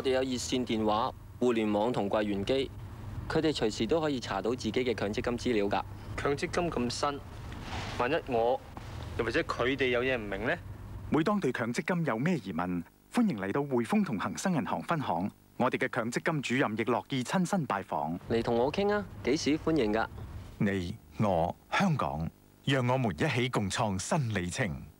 哋有熱線電話、互聯網同櫃員機，佢哋隨時都可以查到自己嘅強積金資料㗎。 強積金咁新，萬一我又或者佢哋有嘢唔明呢？ 每當對強積金有咩疑問，歡迎嚟到匯豐同恒生銀行分行，我哋嘅強積金主任亦樂意親身拜訪。 嚟同我傾啊，幾時歡迎㗎？ 你、我、香港，讓我們一起共創新里程。